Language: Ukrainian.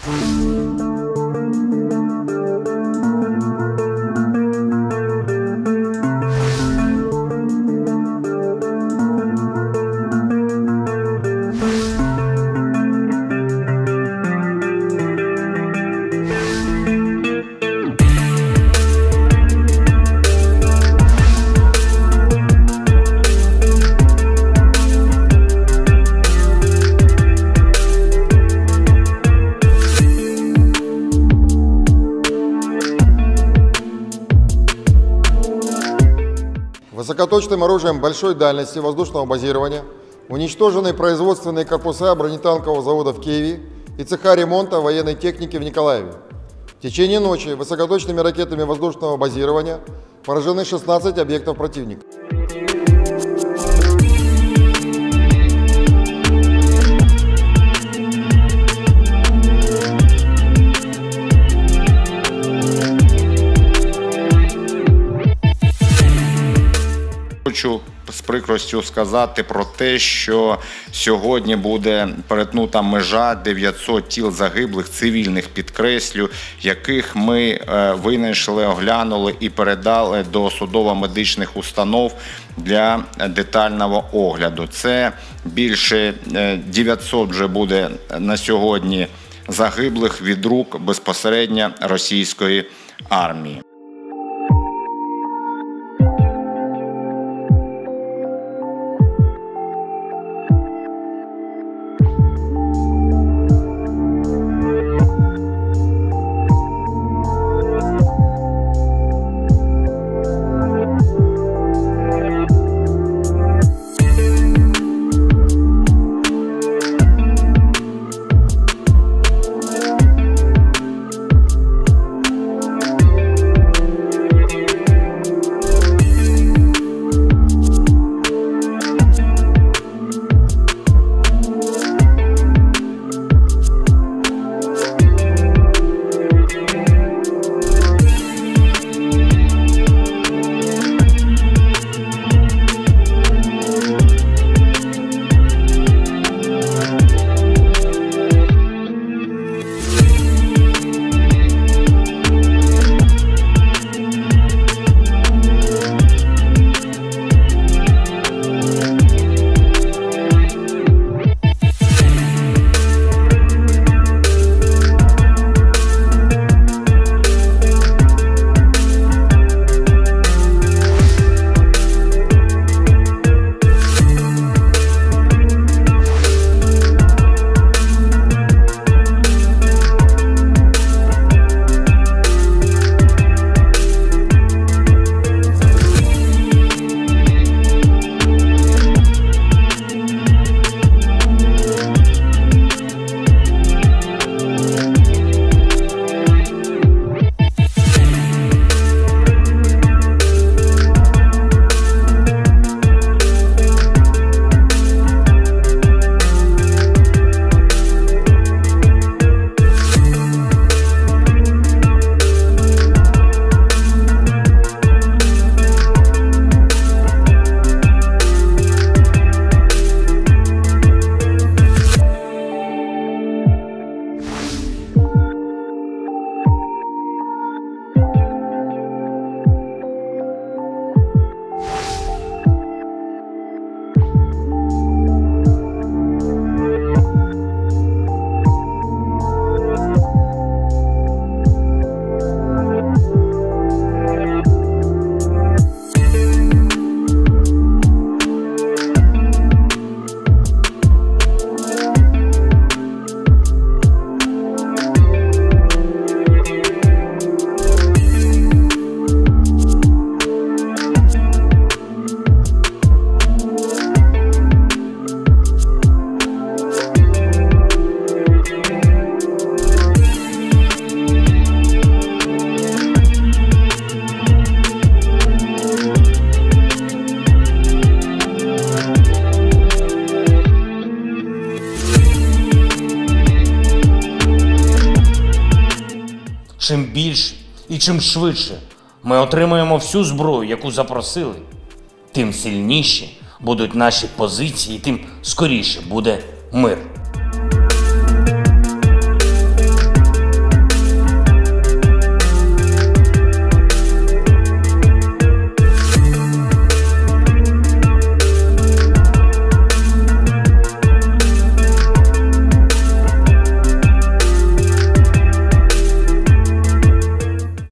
Высокоточным оружием большой дальности воздушного базирования уничтожены производственные корпуса бронетанкового завода в Киеве и цеха ремонта военной техники в Николаеве. В течение ночи высокоточными ракетами воздушного базирования поражены 16 объектов противника. Хочу з прикростю сказати про те, що сьогодні буде перетнута межа 900 тіл загиблих, цивільних, підкреслю, яких ми винайшли, оглянули і передали до судово-медичних установ для детального огляду. Це більше 900 вже буде на сьогодні загиблих від рук безпосередньо російської армії. Чим більше і чим швидше ми отримаємо всю зброю, яку запросили, тим сильніші будуть наші позиції, тим скоріше буде мир.